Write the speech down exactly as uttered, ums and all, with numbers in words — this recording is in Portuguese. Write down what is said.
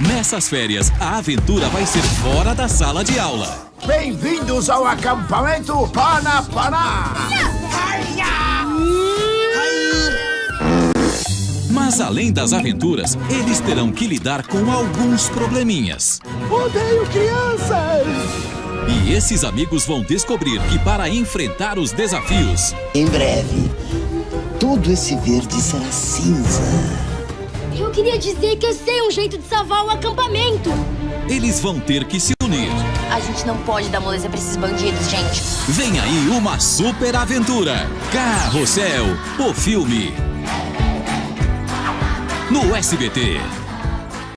Nessas férias, a aventura vai ser fora da sala de aula. Bem-vindos ao acampamento Pana-Pana! Mas além das aventuras, eles terão que lidar com alguns probleminhas. Odeio crianças! E esses amigos vão descobrir que para enfrentar os desafios... Em breve, todo esse verde será cinza. Eu queria dizer que eu sei um jeito de salvar o acampamento. Eles vão ter que se unir. A gente não pode dar moleza pra esses bandidos, gente. Vem aí uma super aventura. Carrossel, o filme. No S B T.